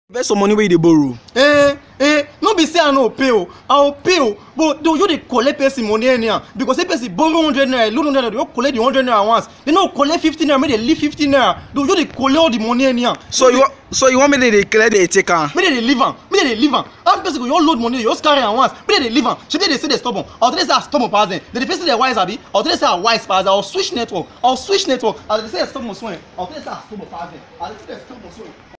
Invest some money where you dey borrow. No be say I no pay o, I will pay o, but you dey collect person money anyhow because if person borrow 100 naira, loan 100 naira, you collect the 100 naira once. They no collect 50 naira, make they leave 50 naira. You dey collect all the money anyhow. So you want me to clear the take am? Make they leave am, make they leave am. How person go you load money, you just carry am once. Make they leave am. Should they say they stubborn? Or they say I stubborn pass them. They say they wise abi? Or they say I wise pass them? Or switch network? Or switch network? Or they say I stubborn swing? Or they say I stubborn pass them? Or they say they stubborn swing?